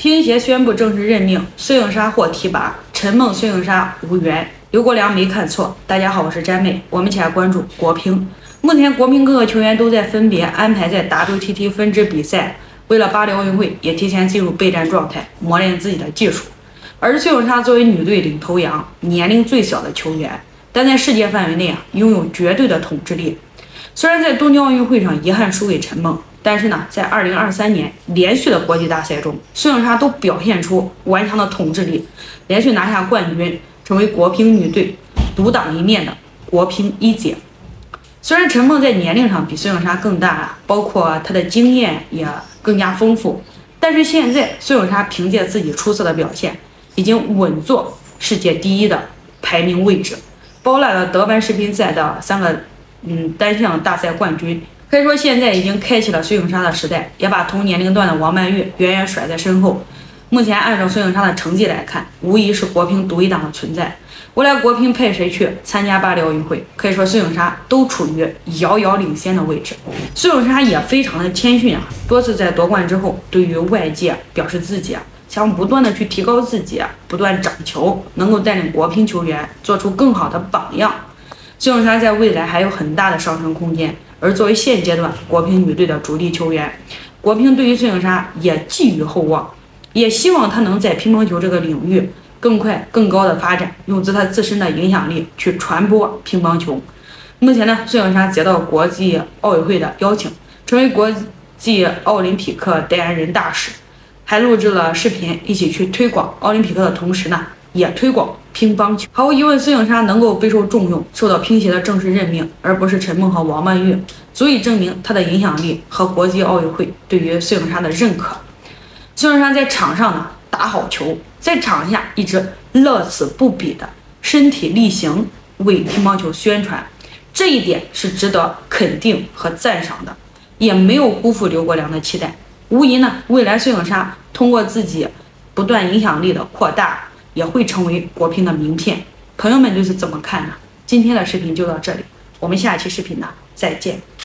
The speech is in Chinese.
乒协宣布正式任命孙颖莎获提拔，陈梦、孙颖莎无缘。刘国梁没看错。大家好，我是詹妹，我们一起来关注国乒。目前国乒各个球员都在分别安排在 WTT 分支比赛，为了巴黎奥运会，也提前进入备战状态，磨练自己的技术。而孙颖莎作为女队领头羊，年龄最小的球员，但在世界范围内拥有绝对的统治力。虽然在东京奥运会上遗憾输给陈梦，但是呢，在2023年连续的国际大赛中，孙颖莎都表现出顽强的统治力，连续拿下冠军，成为国乒女队独当一面的国乒一姐。虽然陈梦在年龄上比孙颖莎更大，包括她的经验也更加丰富，但是现在孙颖莎凭借自己出色的表现，已经稳坐世界第一的排名位置，包揽了德班世乒赛的3个单项大赛冠军。可以说现在已经开启了孙颖莎的时代，也把同年龄段的王曼玉远远甩在身后。目前按照孙颖莎的成绩来看，无疑是国乒独一档的存在。未来国乒派谁去参加巴黎奥运会，可以说孙颖莎都处于遥遥领先的位置。孙颖莎也非常的谦逊多次在夺冠之后，对于外界表示自己想不断的去提高自己，不断长球，能够带领国乒球员做出更好的榜样。孙颖莎在未来还有很大的上升空间，而作为现阶段国乒女队的主力球员，国乒对于孙颖莎也寄予厚望，也希望她能在乒乓球这个领域更快更高的发展，用她自身的影响力去传播乒乓球。目前呢，孙颖莎接到国际奥委会的邀请，成为国际奥林匹克代言人大使，还录制了视频，一起去推广奥林匹克的同时呢，也推广乒乓球。毫无疑问，孙颖莎能够备受重用，受到乒协的正式任命，而不是陈梦和王曼玉，足以证明她的影响力和国际奥运会对于孙颖莎的认可。孙颖莎在场上呢打好球，在场下一直乐此不疲的身体力行为乒乓球宣传，这一点是值得肯定和赞赏的，也没有辜负刘国梁的期待。无疑呢，未来孙颖莎通过自己不断影响力的扩大，也会成为国乒的名片。朋友们就是怎么看呢？今天的视频就到这里，我们下期视频呢再见。